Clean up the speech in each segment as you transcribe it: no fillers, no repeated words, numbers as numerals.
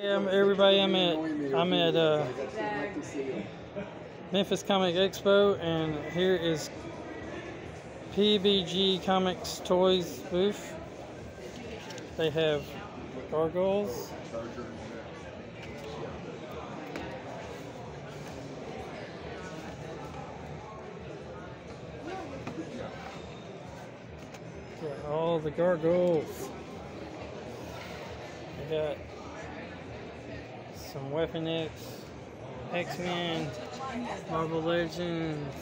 Hey, everybody, I'm at Memphis Comic Expo, and here is PBG Comics Toys booth. They have gargoyles, got all the gargoyles. They got some Weapon X, X-Men, Marvel Legends,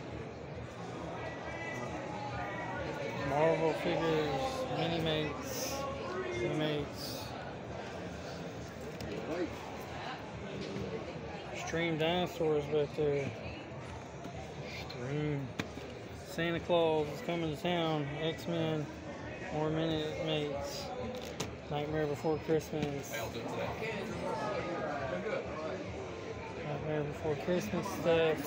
Marvel figures, Mini-Mates, Extreme Dinosaurs back there. Extreme. Santa Claus is coming to town. X-Men, more Mini-Mates. Nightmare Before Christmas. Nightmare Before Christmas stuff.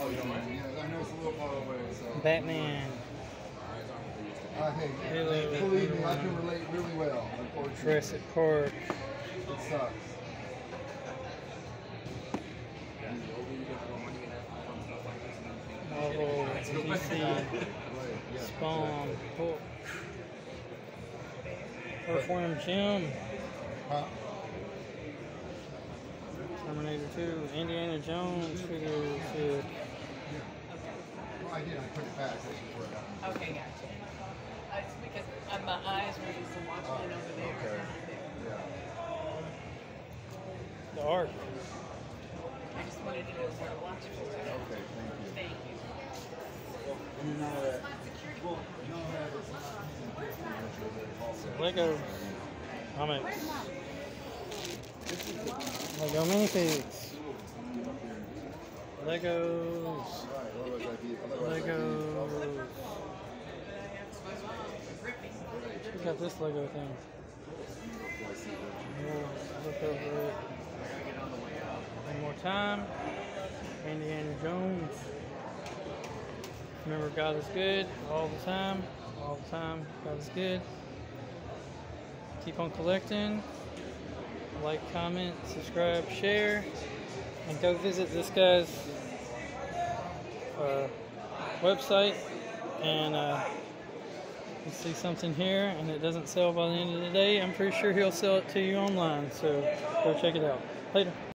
Batman. Believe me, I can relate really well. Jurassic Park. It sucks. Marvel, DC, Spawn, Hulk, Earthworm Jim, Terminator 2, Indiana Jones figures. Well, I did. I put it back. That's just where it happened. Okay, gotcha. It's because my eyes were used to watching it over there. Okay. Yeah. The Ark. I just wanted to know where to watch it. Okay, thank you. Thank you. Lego comics. Lego minifigs. Legos. Check out this Lego thing. Look over it. One more time. Indiana Jones. Remember, God is good all the time. All the time, God is good. Keep on collecting. Like, comment, subscribe, share, and go visit this guy's website. And you see something here and it doesn't sell by the end of the day, I'm pretty sure he'll sell it to you online. So go check it out. Later.